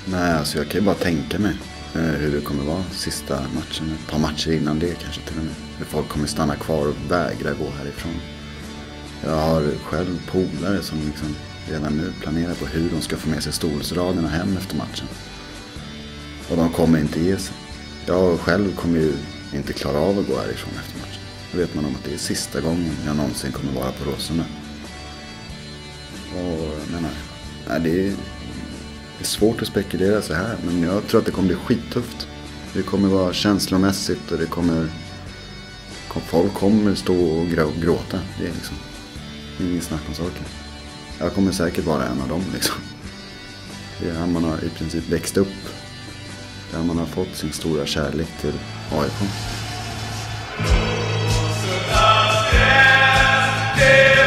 Nej, alltså jag kan ju bara tänka mig hur det kommer vara sista matchen. Ett par matcher innan det kanske till och med. Hur folk kommer stanna kvar och vägra gå härifrån. Jag har själv polare som liksom redan nu planerar på hur de ska få med sig stolsraderna hem efter matchen. Och de kommer inte ge sig. Jag själv kommer ju inte klara av att gå härifrån efter matchen. Då vet man om att det är sista gången jag någonsin kommer vara på Råsunda. Och nej, det är svårt att spekulera så här. Men jag tror att det kommer bli skittufft. Det kommer vara känslomässigt och folk kommer stå och gråta. Det är liksom ingen snack om saker. Jag kommer säkert vara en av dem liksom. Det är här man har i princip växt upp. Där man har fått sin stora kärlek till AIK.